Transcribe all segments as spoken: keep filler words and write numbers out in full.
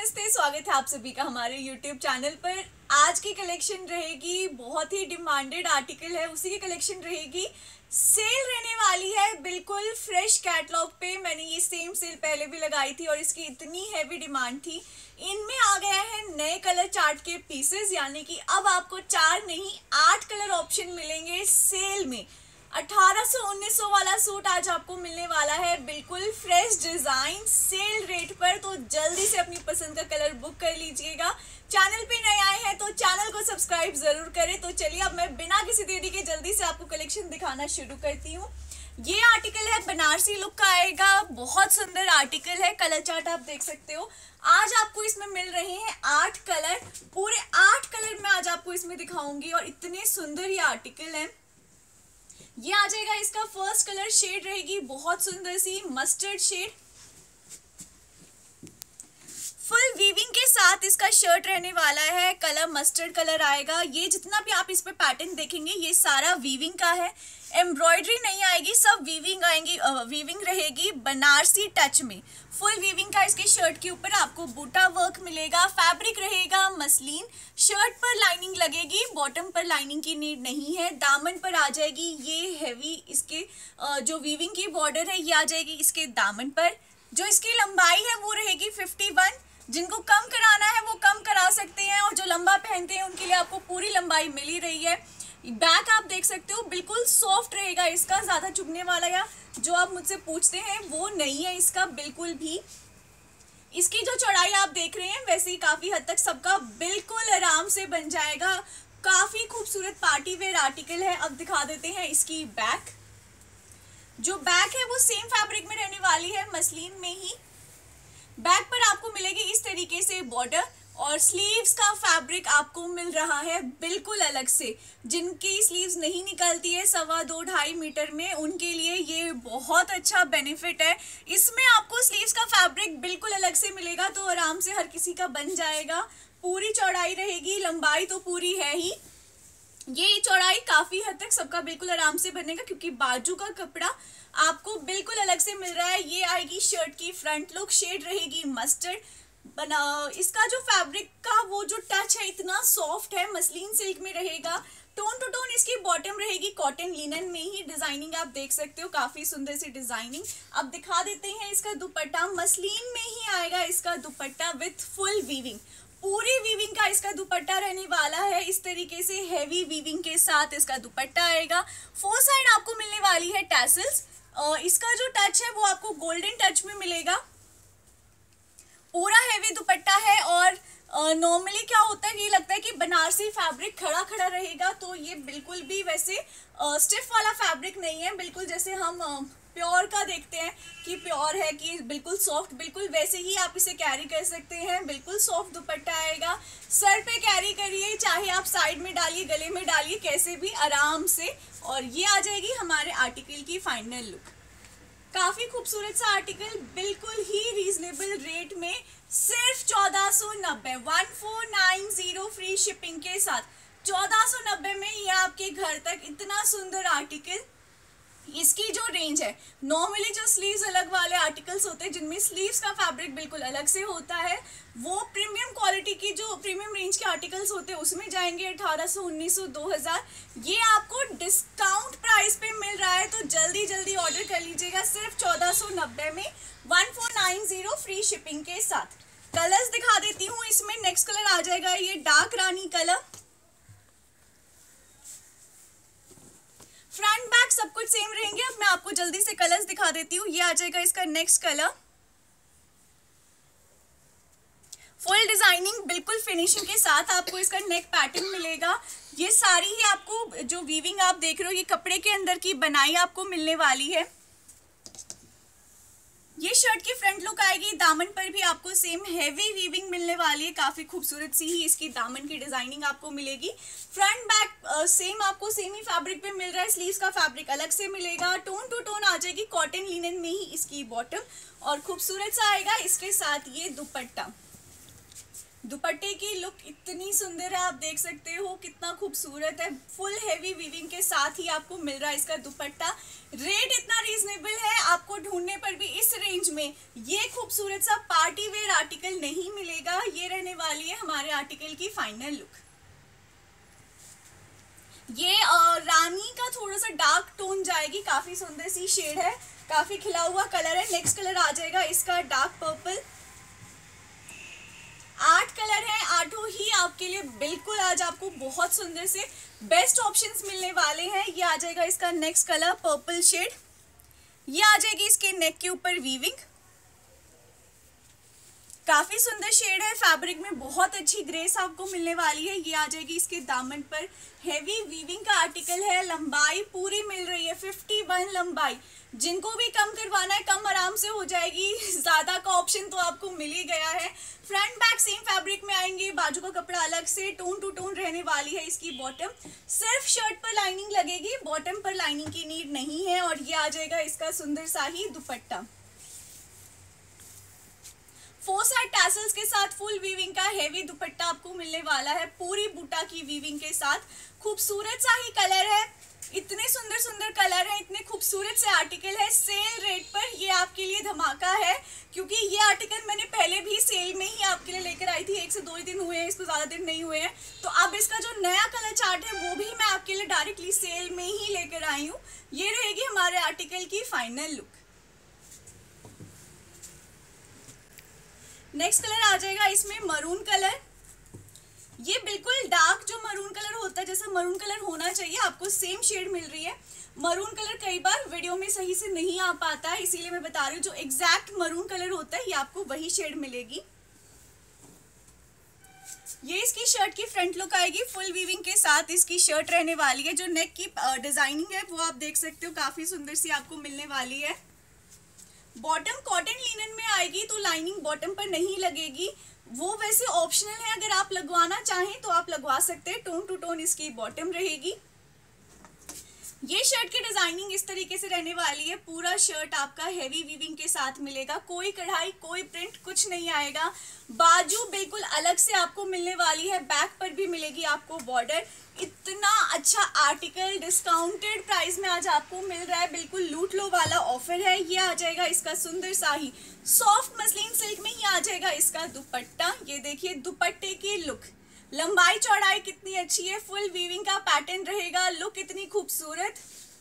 नमस्ते, स्वागत है आप सभी का हमारे यूट्यूब चैनल पर। आज की कलेक्शन रहेगी बहुत ही डिमांडेड आर्टिकल है, उसी की कलेक्शन रहेगी। सेल रहने वाली है बिल्कुल फ्रेश कैटलॉग पे। मैंने ये सेम सेल पहले भी लगाई थी और इसकी इतनी हैवी डिमांड थी। इनमें आ गया है नए कलर चार्ट के पीसेस, यानी कि अब आपको चार नहीं आठ कलर ऑप्शन मिलेंगे सेल में। अठारह सौ उन्नीस सौ वाला सूट आज आपको मिलने वाला है बिल्कुल फ्रेश डिजाइन सेल रेट पर। तो जल्दी से अपनी पसंद का कलर बुक कर लीजिएगा। चैनल पे नए आए हैं तो चैनल को सब्सक्राइब जरूर करें। तो चलिए अब मैं बिना किसी देरी के जल्दी से आपको कलेक्शन दिखाना शुरू करती हूँ। ये आर्टिकल है बनारसी लुक का आएगा, बहुत सुंदर आर्टिकल है। कलर चार्ट आप देख सकते हो। आज आपको इसमें मिल रहे हैं आठ कलर, पूरे आठ कलर मैं आज आपको इसमें दिखाऊंगी और इतने सुंदर ये आर्टिकल है। ये आ जाएगा, इसका फर्स्ट कलर शेड रहेगी बहुत सुंदर सी मस्टर्ड शेड। फुल वीविंग के साथ इसका शर्ट रहने वाला है, कलर मस्टर्ड कलर आएगा। ये जितना भी आप इस पे पैटर्न देखेंगे ये सारा वीविंग का है, एम्ब्रॉयडरी नहीं आएगी, सब वीविंग आएंगी। वीविंग रहेगी बनारसी टच में। फुल वीविंग का इसके शर्ट के ऊपर आपको बूटा वर्क मिलेगा। फैब्रिक रहेगा मसलिन, शर्ट पर लाइनिंग लगेगी, बॉटम पर लाइनिंग की नीड नहीं है। दामन पर आ जाएगी ये हैवी, इसके जो वीविंग की बॉर्डर है ये आ जाएगी इसके दामन पर। जो इसकी लंबाई है वो रहेगी फिफ्टी वन। जिनको कम कराना है वो कम करा सकते हैं और जो लंबा पहनते हैं उनके लिए आपको पूरी लंबाई मिल ही रही है। बैक आप देख सकते हो बिल्कुल सॉफ्ट रहेगा इसका, ज्यादा चुभने वाला या जो आप मुझसे पूछते हैं वो नहीं है इसका बिल्कुल भी। इसकी जो चौड़ाई आप देख रहे हैं वैसे ही काफी हद तक सबका बिल्कुल आराम से बन जाएगा। काफी खूबसूरत पार्टी वेयर आर्टिकल है। अब दिखा देते हैं इसकी बैक। जो बैक है वो सेम फैब्रिक में रहने वाली है, मसलिन में ही। बैक पर आपको मिलेगी इस तरीके से बॉर्डर और स्लीव्स का फैब्रिक आपको मिल रहा है बिल्कुल अलग से। जिनकी स्लीव्स नहीं निकलती है सवा दो ढाई मीटर में, उनके लिए ये बहुत अच्छा बेनिफिट है। इसमें आपको स्लीव्स का फैब्रिक बिल्कुल अलग से मिलेगा तो आराम से हर किसी का बन जाएगा। पूरी चौड़ाई रहेगी, लंबाई तो पूरी है ही। ये चौड़ाई काफी हद तक सबका बिल्कुल आराम से बनेगा क्योंकि बाजू का कपड़ा आपको बिल्कुल अलग से मिल रहा है। ये आएगी शर्ट की फ्रंट लुक, शेड रहेगी मस्टर्ड। बना इसका जो फैब्रिक का वो जो टच है इतना सॉफ्ट है, मसलिन सिल्क में रहेगा। टोन टू टोन इसकी बॉटम रहेगी कॉटन लिनन में ही। डिजाइनिंग आप देख सकते हो, काफी सुंदर सी डिजाइनिंग। अब दिखा देते हैं इसका दुपट्टा। मसलिन में ही आएगा इसका दुपट्टा विथ फुल वीविंग। पूरी वीविंग का इसका दुपट्टा रहने वाला है। इस तरीके से हैवी वीविंग के साथ इसका दुपट्टा आएगा। फोर साइड आपको मिलने वाली है टैसल्स। इसका जो टच है वो आपको गोल्डन टच में मिलेगा। पूरा हैवी दुपट्टा है और नॉर्मली uh, क्या होता है, ये लगता है कि बनारसी फैब्रिक खड़ा खड़ा रहेगा, तो ये बिल्कुल भी वैसे स्टिफ uh, वाला फैब्रिक नहीं है। बिल्कुल जैसे हम प्योर uh, का देखते हैं कि प्योर है कि बिल्कुल सॉफ्ट, बिल्कुल वैसे ही आप इसे कैरी कर सकते हैं। बिल्कुल सॉफ्ट दुपट्टा आएगा। सर पे कैरी करिए, चाहे आप साइड में डालिए, गले में डालिए, कैसे भी आराम से। और ये आ जाएगी हमारे आर्टिकल की फाइनल लुक। काफी खूबसूरत सा आर्टिकल बिल्कुल ही रीजनेबल रेट में, सिर्फ चौदह सौ नब्बे, one four nine zero free shipping के साथ चौदह सौ नब्बे में ये आपके घर तक इतना सुंदर आर्टिकल। इसकी जो रेंज है, नॉर्मली जो स्लीव्स अलग वाले आर्टिकल्स होते हैं जिनमें स्लीव्स का फैब्रिक बिल्कुल अलग से होता है, वो प्रीमियम क्वालिटी की जो प्रीमियम रेंज के आर्टिकल्स होते हैं उसमें जाएंगे अठारह सौ, उन्नीस सौ, दो हज़ार। ये आपको डिस्काउंट प्राइस पे मिल रहा है तो जल्दी जल्दी ऑर्डर कर लीजिएगा सिर्फ चौदह सौ नब्बे में, one four nine zero free shipping के साथ। कलर्स दिखा देती हूँ। इसमें नेक्स्ट कलर आ जाएगा ये डार्क रानी कलर। फ्रंट बैक सब कुछ सेम रहेंगे। अब मैं आपको जल्दी से कलर्स दिखा देती हूँ। ये आ जाएगा इसका नेक्स्ट कलर। फुल डिजाइनिंग बिल्कुल फिनिशिंग के साथ आपको इसका नेक पैटर्न मिलेगा। ये सारी ही आपको जो वीविंग आप देख रहे हो ये कपड़े के अंदर की बनाई आपको मिलने वाली है। ये शर्ट की फ्रंट लुक आएगी। दामन पर भी आपको सेम हैवी वीविंग मिलने वाली है। काफी खूबसूरत सी ही इसकी दामन की डिजाइनिंग आपको मिलेगी। फ्रंट बैक सेम आपको सेम ही फैब्रिक पे मिल रहा है। स्लीव्स का फैब्रिक अलग से मिलेगा। टोन टू टोन आ जाएगी कॉटन लिनन में ही इसकी बॉटम और खूबसूरत सा आएगा इसके साथ ये दुपट्टा। दुपट्टे की लुक इतनी सुंदर है, आप देख सकते हो कितना खूबसूरत है। फुल हेवी वीविंग के साथ ही आपको मिल रहा है इसका दुपट्टा। रेट इतना रीजनेबल है, आपको ढूंढने पर भी इस रेंज में ये खूबसूरत सा पार्टी वेयर आर्टिकल नहीं मिलेगा। ये रहने वाली है हमारे आर्टिकल की फाइनल लुक। ये रानी का थोड़ा सा डार्क टोन जाएगी, काफी सुंदर सी शेड है, काफी खिला हुआ कलर है। नेक्स्ट कलर आ जाएगा इसका डार्क पर्पल। आठ कलर है, आठों ही आपके लिए बिल्कुल आज आपको बहुत सुंदर से बेस्ट ऑप्शंस मिलने वाले हैं। ये आ जाएगा इसका नेक्स्ट कलर पर्पल शेड। ये आ जाएगी इसके नेक के ऊपर वीविंग, काफी सुंदर शेड है। फैब्रिक में बहुत अच्छी ग्रेस आपको मिलने वाली है। ये आ जाएगी इसके दामन पर, हेवी वीविंग का आर्टिकल है। लंबाई पूरी मिल रही है इक्यावन लंबाई, जिनको भी कम करवाना है कम आराम से हो जाएगी, ज्यादा का ऑप्शन तो आपको मिल ही गया है। फ्रंट बैक सेम फैब्रिक में आएंगे, बाजू का कपड़ा अलग से, टोन टू टोन रहने वाली है इसकी बॉटम। सिर्फ शर्ट पर लाइनिंग लगेगी, बॉटम पर लाइनिंग की नीड नहीं है। और ये आ जाएगा इसका सुंदर सा ही दुपट्टा, फोर साइड टैसल्स के साथ फुल वीविंग का हेवी दुपट्टा आपको मिलने वाला है, पूरी बूटा की वीविंग के साथ। खूबसूरत सा ही कलर है, इतने सुंदर सुंदर कलर है, इतने खूबसूरत से आर्टिकल है। सेल रेट पर ये आपके लिए धमाका है, क्योंकि ये आर्टिकल मैंने पहले भी सेल में ही आपके लिए लेकर आई थी। एक से दो ही दिन हुए हैं, इसको ज्यादा दिन नहीं हुए हैं। तो अब इसका जो नया कलर चार्ट है वो भी मैं आपके लिए डायरेक्टली सेल में ही लेकर आई हूँ। ये रहेगी हमारे आर्टिकल की फाइनल लुक। नेक्स्ट कलर आ जाएगा इसमें मरून कलर। ये बिल्कुल डार्क जो मरून कलर होता है, जैसा मरून कलर होना चाहिए, आपको सेम शेड मिल रही है। मरून कलर कई बार वीडियो में सही से नहीं आ पाता है, इसीलिए मैं बता रही हूँ जो एग्जैक्ट मरून कलर होता है ये आपको वही शेड मिलेगी। ये इसकी शर्ट की फ्रंट लुक आएगी, फुल वीविंग के साथ इसकी शर्ट रहने वाली है। जो नेक की डिजाइनिंग है वो आप देख सकते हो, काफी सुंदर सी आपको मिलने वाली है। बॉटम कॉटन लिनन में आएगी, तो लाइनिंग बॉटम पर नहीं लगेगी, वो वैसे ऑप्शनल है। अगर आप लगवाना चाहें तो आप लगवा सकते हैं। टोन टू टोन इसकी बॉटम रहेगी। ये शर्ट की डिजाइनिंग इस तरीके से रहने वाली है। पूरा शर्ट आपका हेवी वीविंग के साथ मिलेगा, कोई कढ़ाई कोई प्रिंट कुछ नहीं आएगा। बाजू बिल्कुल अलग से आपको मिलने वाली है, बैक पर भी मिलेगी आपको बॉर्डर। इतना अच्छा आर्टिकल डिस्काउंटेड प्राइस में आज आपको मिल रहा है, बिल्कुल लूट लो वाला ऑफर है। ये आ जाएगा इसका सुंदर सा ही सॉफ्ट मसलिन सिल्क में ही आ जाएगा इसका दुपट्टा। ये देखिए दुपट्टे की लुक, लंबाई चौड़ाई कितनी अच्छी है, फुल वीविंग का पैटर्न रहेगा, लुक इतनी खूबसूरत।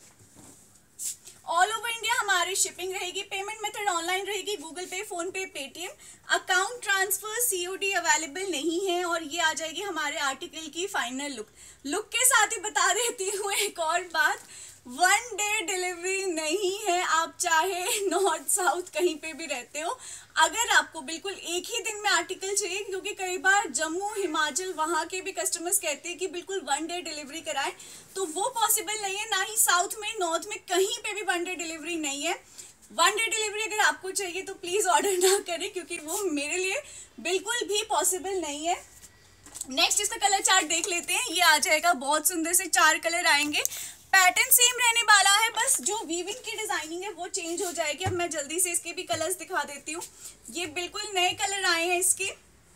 ऑल ओवर इंडिया हमारी शिपिंग रहेगी। पेमेंट मेथड ऑनलाइन रहेगी, Google Pay, PhonePe, Paytm. Account transfer COD available नहीं है। और ये आ जाएगी हमारे आर्टिकल की फाइनल लुक। लुक के साथ ही बता देती हूँ एक और बात, वन डे डिलीवरी नहीं है। आप चाहे नॉर्थ साउथ कहीं पे भी रहते हो, अगर आपको बिल्कुल एक ही दिन में आर्टिकल चाहिए, क्योंकि कई बार जम्मू हिमाचल वहाँ के भी कस्टमर्स कहते हैं कि बिल्कुल वन डे डिलीवरी कराएं, तो वो पॉसिबल नहीं है। ना ही साउथ में नॉर्थ में कहीं पे भी वन डे डिलीवरी नहीं है। वन डे डिलीवरी अगर आपको चाहिए तो प्लीज ऑर्डर ना करें, क्योंकि वो मेरे लिए बिल्कुल भी पॉसिबल नहीं है। नेक्स्ट इसका कलर चार्ट देख लेते हैं। ये आ जाएगा, बहुत सुंदर से चार कलर आएंगे, पैटर्न सेम रहने वाला है, बस जो वीविंग की डिजाइनिंग है वो चेंज हो जाएगी। अब मैं जल्दी से इसके भी कलर्स दिखा देती हूँ। ये बिल्कुल नए कलर आए हैं इसके।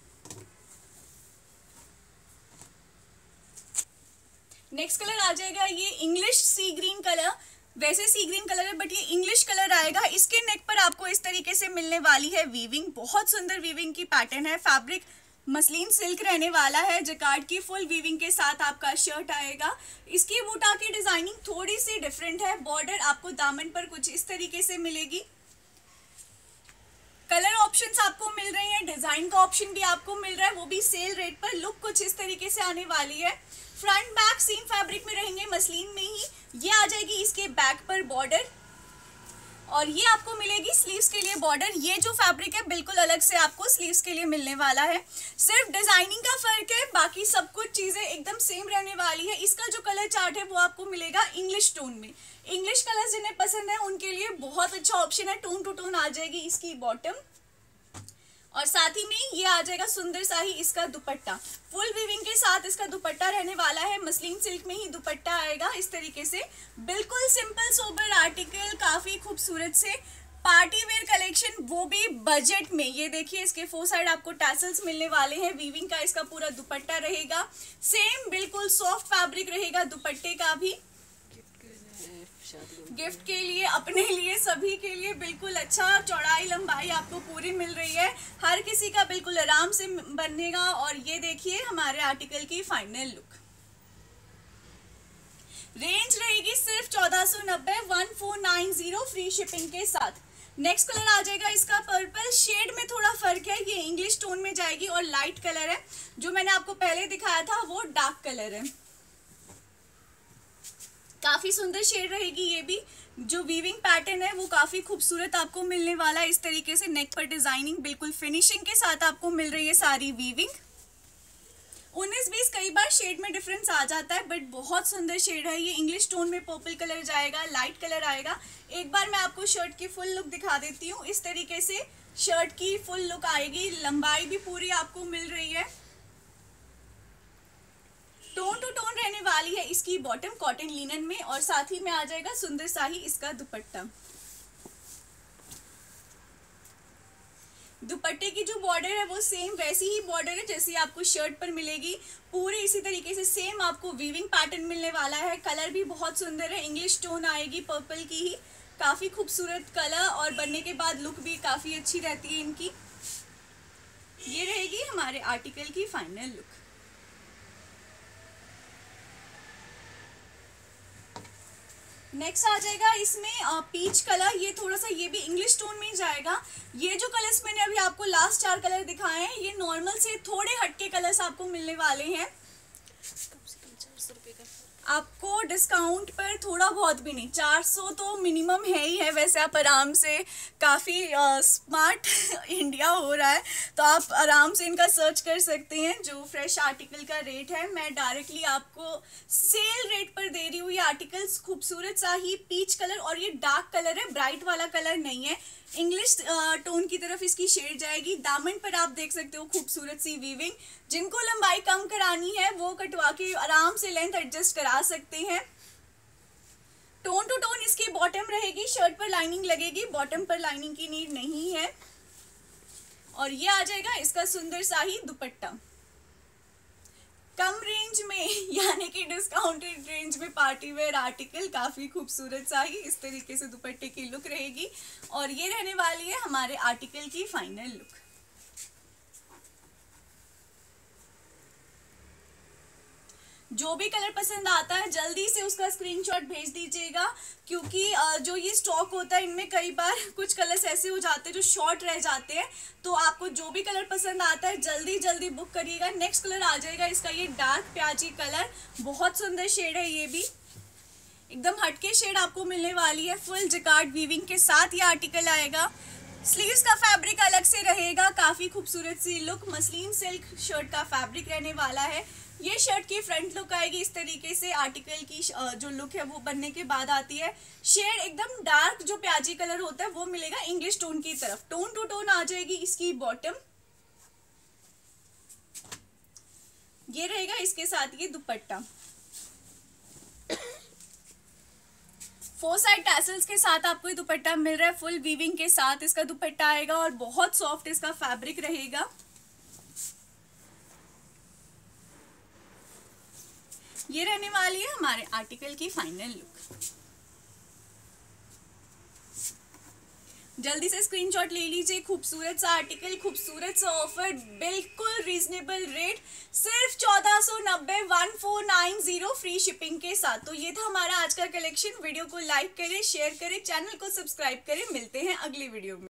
नेक्स्ट कलर आ जाएगा ये इंग्लिश सी ग्रीन कलर। वैसे सी ग्रीन कलर है बट ये इंग्लिश कलर आएगा। इसके नेक पर आपको इस तरीके से मिलने वाली है वीविंग, बहुत सुंदर वीविंग की पैटर्न है। फैब्रिक मसलिन सिल्क रहने वाला है, जकार्ड की फुल वीविंग के साथ आपका शर्ट आएगा। इसकी बूटा की डिजाइनिंग थोड़ी सी डिफरेंट है। बॉर्डर आपको दामन पर कुछ इस तरीके से मिलेगी। कलर ऑप्शंस आपको मिल रहे हैं, डिजाइन का ऑप्शन भी आपको मिल रहा है, वो भी सेल रेट पर। लुक कुछ इस तरीके से आने वाली है। फ्रंट बैक सेम फैब्रिक में रहेंगे, मसलिन में ही। ये आ जाएगी इसके बैक पर बॉर्डर, और ये आपको मिलेगी स्लीव्स के लिए बॉर्डर। ये जो फैब्रिक है बिल्कुल अलग से आपको स्लीव्स के लिए मिलने वाला है। सिर्फ डिजाइनिंग का फर्क है, बाकी सब कुछ चीजें एकदम सेम रहने वाली है। इसका जो कलर चार्ट है वो आपको मिलेगा इंग्लिश टोन में। इंग्लिश कलर जिन्हें पसंद है उनके लिए बहुत अच्छा ऑप्शन है। टोन टू टोन आ जाएगी इसकी बॉटम, और साथ ही में ये आ जाएगा सुंदर सा ही इसका दुपट्टा। फुल वीविंग के साथ इसका दुपट्टा रहने वाला है, मसलिन सिल्क में ही दुपट्टा आएगा इस तरीके से। बिल्कुल सिंपल सोबर आर्टिकल, काफी खूबसूरत से पार्टी वेयर कलेक्शन, वो भी बजट में। ये देखिए इसके फोर साइड आपको टैसल्स मिलने वाले हैं, वीविंग का इसका पूरा दुपट्टा रहेगा, सेम बिल्कुल सॉफ्ट फैब्रिक रहेगा दुपट्टे का भी। गिफ्ट के लिए, अपने लिए, सभी के लिए बिल्कुल अच्छा चौड़ाई लंबाई आपको पूरी मिल रही है, हर किसी का बिल्कुल आराम से बनेगा। और ये देखिए हमारे आर्टिकल की फाइनल लुक। रेंज रहेगी सिर्फ चौदह सौ नब्बे, one four nine zero free shipping के साथ। नेक्स्ट कलर आ जाएगा इसका पर्पल शेड में, थोड़ा फर्क है, ये इंग्लिश टोन में जाएगी और लाइट कलर है। जो मैंने आपको पहले दिखाया था वो डार्क कलर है, काफी सुंदर शेड रहेगी ये भी। जो वीविंग पैटर्न है वो काफी खूबसूरत आपको मिलने वाला है। इस तरीके से नेक पर डिजाइनिंग बिल्कुल फिनिशिंग के साथ आपको मिल रही है सारी वीविंग। उन्नीस बीस कई बार शेड में डिफरेंस आ जाता है, बट बहुत सुंदर शेड है ये। इंग्लिश टोन में पर्पल कलर जाएगा, लाइट कलर आएगा। एक बार मैं आपको शर्ट की फुल लुक दिखा देती हूँ। इस तरीके से शर्ट की फुल लुक आएगी, लंबाई भी पूरी आपको मिल रही है, टोन टू टोन रहने वाली है इसकी बॉटम कॉटन लिनन में, और साथ ही में आ जाएगा सुंदर सा ही इसका दुपट्टा। दुपट्टे की जो बॉर्डर है वो सेम वैसी ही बॉर्डर है जैसी आपको शर्ट पर मिलेगी, पूरी इसी तरीके से सेम आपको वीविंग पैटर्न मिलने वाला है। कलर भी बहुत सुंदर है, इंग्लिश टोन आएगी पर्पल की ही, काफी खूबसूरत कलर, और बनने के बाद लुक भी काफी अच्छी रहती है इनकी। ये रहेगी हमारे आर्टिकल की फाइनल लुक। नेक्स्ट आ जाएगा इसमें पीच कलर, ये थोड़ा सा ये भी इंग्लिश टोन में ही जाएगा। ये जो कलर्स मैंने अभी आपको लास्ट चार कलर दिखाए हैं, ये नॉर्मल से थोड़े हटके कलर्स आपको मिलने वाले हैं। कम से कम चार सौ रुपए का आपको डिस्काउंट पर, थोड़ा बहुत भी नहीं, चार सौ तो मिनिमम है ही है। वैसे आप आराम से, काफ़ी स्मार्ट इंडिया हो रहा है, तो आप आराम से इनका सर्च कर सकते हैं। जो फ्रेश आर्टिकल का रेट है मैं डायरेक्टली आपको सेल रेट पर दे रही हूँ। ये आर्टिकल्स खूबसूरत सा ही पीच कलर, और ये डार्क कलर है, ब्राइट वाला कलर नहीं है, इंग्लिश टोन की तरफ इसकी शेड जाएगी। दामन पर आप देख सकते हो खूबसूरत सी वीविंग। जिनको लंबाई कम करानी है वो कटवा के आराम से लेंथ एडजस्ट करा सकते हैं। टोन टू टोन इसकी बॉटम रहेगी, शर्ट पर लाइनिंग लगेगी, बॉटम पर लाइनिंग की नीड नहीं है। और ये आ जाएगा इसका सुंदर सा ही दुपट्टा। कम रेंज में, यानी कि डिस्काउंटेड रेंज में पार्टी वेयर आर्टिकल, काफी खूबसूरत सा ही इस तरीके से दुपट्टे की लुक रहेगी। और ये रहने वाली है हमारे आर्टिकल की फाइनल लुक। जो भी कलर पसंद आता है जल्दी से उसका स्क्रीनशॉट भेज दीजिएगा, क्योंकि जो ये स्टॉक होता है इनमें कई बार कुछ कलर्स ऐसे हो जाते हैं जो शॉर्ट रह जाते हैं। तो आपको जो भी कलर पसंद आता है जल्दी जल्दी बुक करिएगा। नेक्स्ट कलर आ जाएगा इसका ये डार्क प्याजी कलर, बहुत सुंदर शेड है, ये भी एकदम हटके शेड आपको मिलने वाली है। फुल जिकार्ड वीविंग के साथ ये आर्टिकल आएगा। स्लीव्स का फैब्रिक अलग से रहेगा, काफी खूबसूरत सी लुक, मसलिन सिल्क शर्ट का फैब्रिक रहने वाला है। ये शर्ट की फ्रंट लुक आएगी इस तरीके से। आर्टिकल की जो लुक है वो बनने के बाद आती है। शेड एकदम डार्क जो प्याजी कलर होता है वो मिलेगा इंग्लिश टोन की तरफ। टोन टू टोन आ जाएगी इसकी बॉटम। ये रहेगा इसके साथ ये दुपट्टा, फोर साइड टैसल्स के साथ आपको ये दुपट्टा मिल रहा है। फुल वीविंग के साथ इसका दुपट्टा आएगा और बहुत सॉफ्ट इसका फैब्रिक रहेगा। ये रहने वाली है हमारे आर्टिकल की फाइनल लुक। जल्दी से स्क्रीनशॉट ले लीजिए। खूबसूरत सा आर्टिकल, खूबसूरत सा ऑफर, बिल्कुल रीजनेबल रेट, सिर्फ चौदह सौ नब्बे, one four nine zero free shipping के साथ। तो ये था हमारा आज का कलेक्शन। वीडियो को लाइक करें, शेयर करें, चैनल को सब्सक्राइब करें। मिलते हैं अगली वीडियो में।